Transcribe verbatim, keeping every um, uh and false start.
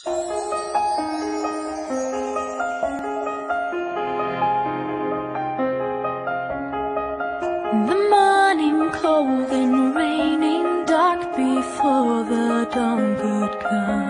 The morning cold and raining, dark before the dawn could come.